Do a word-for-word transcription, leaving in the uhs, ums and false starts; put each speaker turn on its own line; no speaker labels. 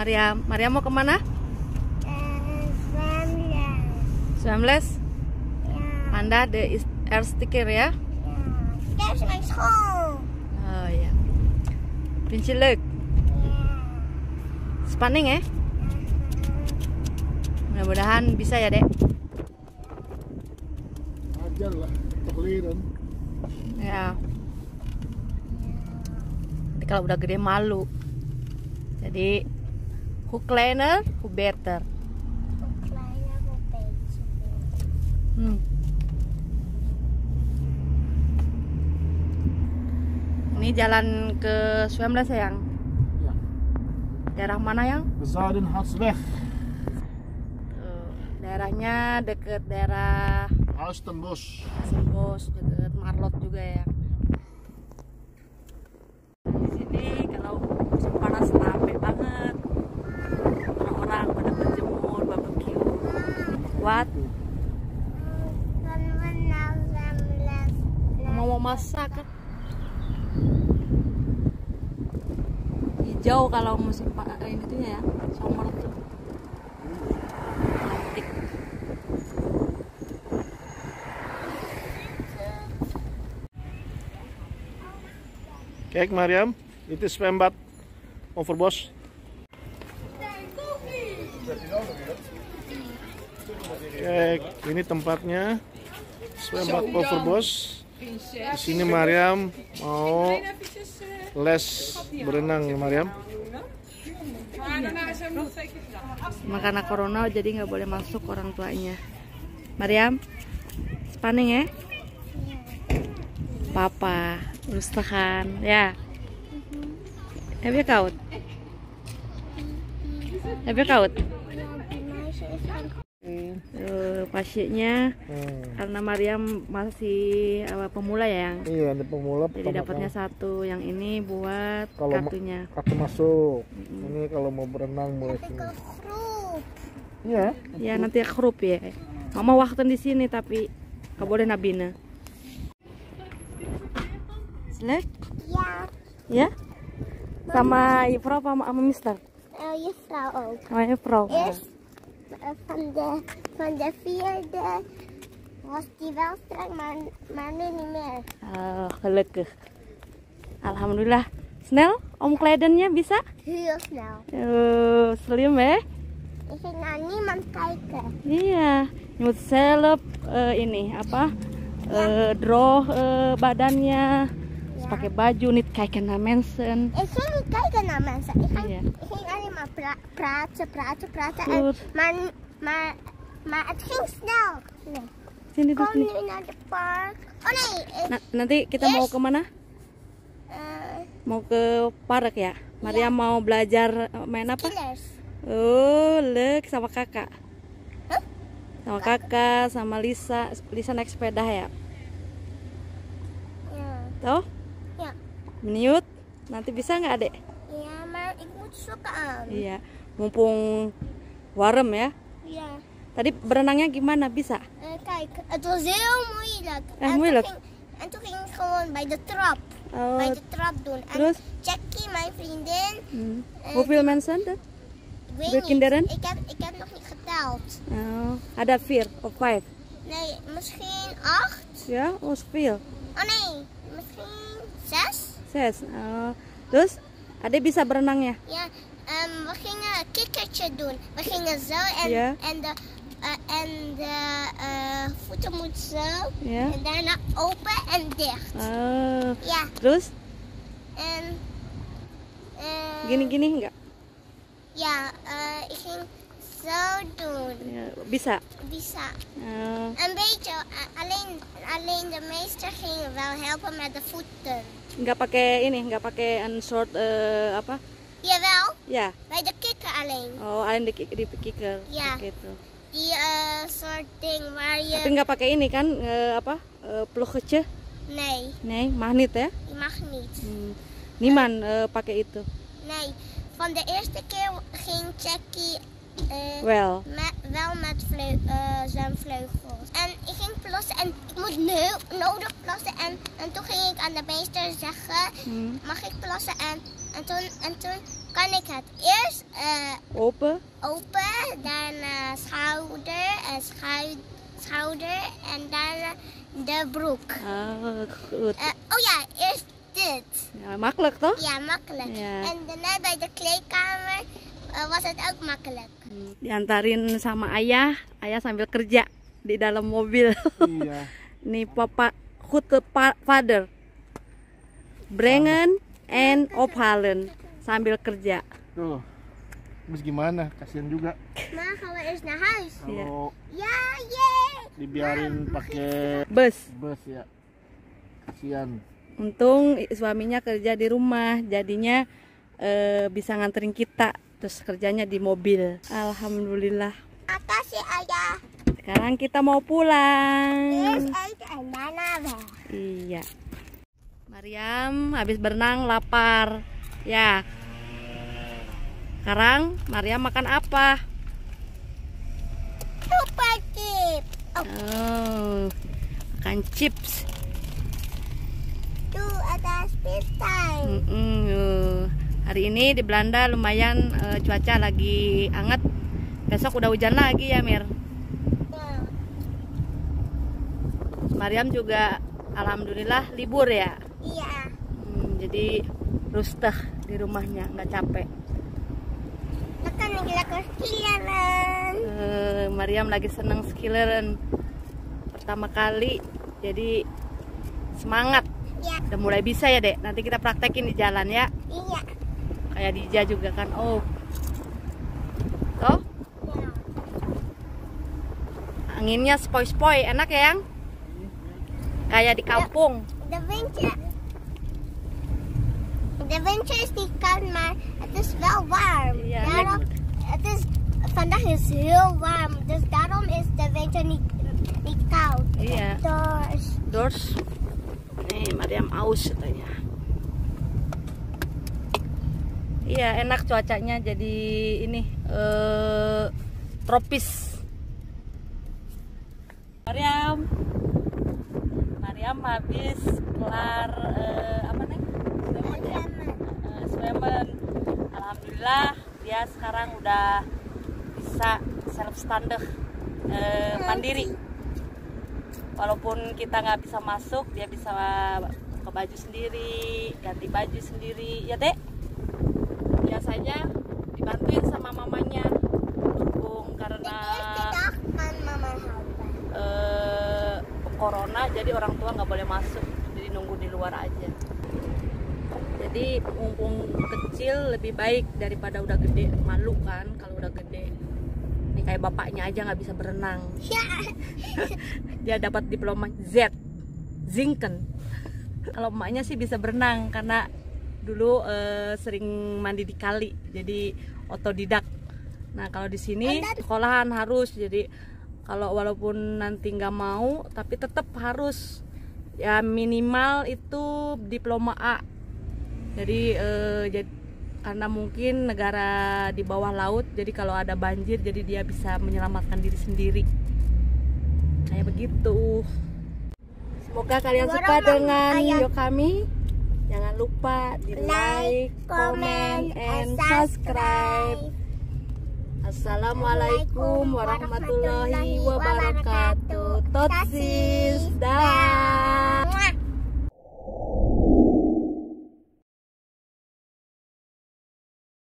Mariam. Mariam mau kemana? Zwemles.
Ja.
Anda de eerste keer ya?
Ja. Kijk eens mijn school.
Oh ya. Vind je leuk?
Ja.
Spanning ya? Mudah-mudahan bisa ya, Dek.
Ajar lah, toch leren.
Ya. Nanti kalau udah gede malu. Jadi, hoe kleiner, hoe beter.
Hoe kleiner, hoe beter.
Hmm. Ini jalan ke Zwemles sayang.
Ja.
Daerah mana yang?
We zouden Hartsweg.
Tuh, daerahnya deket daerah
Huis ten Bosch.
Sembos, deket Marlot juga ya. Di sini kalau musim panas rame banget. Orang-orang pada berjemur, barbecue. What?
Kan we naar Zwemles.
Mau mau masak kan? Hijau kalau musim panas ini tuh ya, summer tuh. Cantik.
Kijk Mariam, dit is zwembad Overbos. Kijk, ini tempatnya zwembad Overbos. Di sini Mariam mau les berenang ya Mariam.
Cuma karena corona jadi nggak boleh masuk orang tuanya. Mariam, spanning ya? Papa, rustig ya. Heb je koud? Heb je koud?
Die meisje is gaan.
Tuh, pasiennya
Hmm.
karena Mariam masih apa, pemula ya yang.
Iya, ada pemula.
Jadi dapatnya satu, yang ini buat
Kalau ma-
kartunya.
Kartu masuk. Ini kalau mau berenang boleh
Heb ik
sini.
een groep.
Iya.
Ya nanti kerup ya. Mama waktu di sini tapi nggak boleh nabina. Selek?
Ja.
Ya? Sama Ifro apa sama, sama Mister?
Uh, je vrouw ook.
Sama Ifro.
Eerst uh, van, de, van de vierde was die wel streng, maar, maar nu niet meer.
Oh, gelukkig. Alhamdulillah. Snel om kledennya bisa?
Heel snel.
Oh, slim ya?
Ik ging naar niemand kijken.
Iya. Je moet zelf eh, ini apa? eh, draw eh, badannya. Terus pakai baju, niet kijken naar mensen.
Ik ging niet kijken naar mensen. Ik ging,
Ja.
ik ging alleen maar pra praten, praten, praten. En,
Goed.
maar, maar, maar het ging snel. Nee.
Sini
Kom
duduk nih.
nu naar de park. Oh nee. Ik,
Na- nanti kita mau ke mana?
uh,
Mau ke park ya? Maria mau belajar eh, main apa?
killers.
Oh, leuk sama kakak.
Huh?
Sama kakak, sama Lisa. Lisa naik sepeda ya?
Ja.
Tuh,
Ja.
beniut. Nanti bisa nggak, Adek?
Ja, maar ik moet sokken aan.
Iya, mumpung warm ya.
Ja.
Tadi berenangnya gimana? Bisa?
Uh, kijk, het was heel moeilijk.
Echt
en
moeilijk?
Toen ging, en toen ging ik gewoon bij de trap.
Oh,
Bij de trap doen. En
terus?
Jackie, mijn vriendin.
Hmm.
eh,
Hoeveel mensen dat?
Ik weet
Hoeveel
niet.
kinderen?
Ik heb, ik heb nog niet geteld.
Oh, ada vier of vijf?
Nee, misschien acht.
Ya, oh veel.
Oh nee, misschien zes.
Zes. Oh. Terus, Adek bisa berenangnya?
Ja, ehm, we gingen een kikkertje doen. We gingen zo en,
Ja.
en de, eh, en de eh, voeten moeten zo.
Ya.
En daarna open en dicht.
Oh.
Ja,
Terus,
en... eh,
gini-gini enggak?
Ja, eh, ik ging zo doen.
Ya, bisa.
Bisa.
Oh.
Een beetje, a- alleen, alleen de meester ging wel helpen met de voeten.
Nggak pakai ini, nggak pakai een soort eh, apa?
Jawel,
Ya.
bij de kikker alleen.
Oh, alleen di, di kikker.
Ja.
Gitu.
Die eh, soort ding waar
Tapi
je...
nggak pakai ini kan? eh, apa? Uh, pluggetje?
Nee,
Nee, magnet ya?
die mag niet.
Hmm. Niemand eh, pakai itu.
Nee, van de eerste keer ging Jackie eh,
Wel.
met, wel met vleu, eh, zwemvleugels. En ik ging plassen en ik moet nu nodig plassen. En, en toen ging ik aan de meester zeggen,
Hmm.
mag ik plassen? En, en, toen, en toen kan ik het eerst uh,
Open.
open, dan uh, schouder en schou schouder en dan uh, de broek.
Ah, goed.
Uh, oh ja, eerst dit.
Ja, makkelijk toch?
Ja, makkelijk.
Ja.
En daarna bij de kleedkamer uh, was het ook makkelijk.
Diantarin sama ayah, ayah sambil kerja di dalam mobil.
Iya.
Nih papa, goed ke pa vader. Brengen en ophalen sambil kerja.
Tuh. Terus gimana? Kasihan juga.
Maar gaan we eerst naar huis?
Kalau
Ja, jee!
dibiarin pakai
Bus.
bus ya. Kasihan.
Untung suaminya kerja di rumah, jadinya eh, bisa nganterin kita. Terus kerjanya di mobil. Alhamdulillah.
Makasih ayah.
Sekarang kita mau pulang.
Eerst eten en daarna weg.
Iya. Mariam habis berenang lapar. Ya. Sekarang Mariam makan apa?
Super chip. Oh,
Oh, makan chips.
tuh ada spitang.
Mm-mm, uh. Hari ini di Belanda lumayan uh, cuaca lagi anget. Besok udah hujan lagi ya Mir. Mariam juga alhamdulillah libur ya.
Iya.
Hmm, jadi rustah di rumahnya, nggak capek.
Dan kan lagi lekker skiën.
Uh, Mariam lagi seneng skileren pertama kali, jadi semangat.
Ya,
Udah mulai bisa ya dek. Nanti kita praktekin di jalan ya.
iya.
Kayak Dija juga kan. Oh, toh
Ya.
anginnya spoi-spoi, enak ya yang? Kayak di kampung.
De windje. De windje is niet koud, maar het is wel warm.
Ja,
daarom, het is, vandaag is heel warm, dus daarom is de winter niet, niet koud.
Iya.
Dus,
Terus nih Mariam aus katanya. Iya enak cuacanya, jadi ini eh, tropis. Mariam, Mariam habis kelar eh, apa nih? Swimmen ya? Eh, swimmen. Alhamdulillah dia sekarang udah bisa self standig, eh, mandiri. Walaupun kita nggak bisa masuk, dia bisa ke baju sendiri, ganti baju sendiri, ya dek. Biasanya dibantuin sama mamanya, berhubung karena
dag kan mama helpen.
eh, corona, jadi orang tua nggak boleh masuk, jadi nunggu di luar aja. Jadi mumpung kecil lebih baik daripada udah gede, malu kan kalau udah gede. Ini kayak bapaknya aja nggak bisa berenang.
Ja.
Dia dapat diploma Z, Zinken. Kalau emaknya sih bisa berenang karena dulu eh, sering mandi di kali, jadi otodidak. Nah kalau di sini sekolahan harus, jadi kalau walaupun nanti nggak mau, tapi tetap harus ya minimal itu diploma A. Jadi eh, jadi karena mungkin negara di bawah laut, jadi kalau ada banjir, jadi dia bisa menyelamatkan diri sendiri. Kayak begitu. Semoga kalian suka dengan video kami. Jangan lupa di like, comment, and subscribe. Assalamualaikum warahmatullahi wabarakatuh. Totsis, dah.